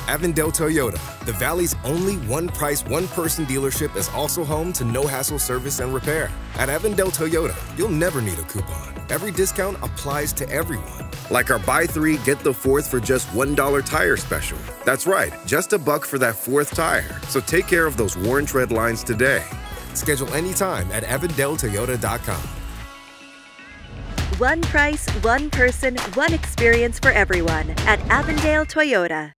Avondale Toyota, the Valley's only one-price, one-person dealership, is also home to no-hassle service and repair. At Avondale Toyota, you'll never need a coupon. Every discount applies to everyone. Like our buy three, get the fourth for just $1 tire special. That's right, just $1 for that fourth tire. So take care of those worn tread lines today. Schedule anytime at AvondaleToyota.com. One price, one person, one experience for everyone at Avondale Toyota.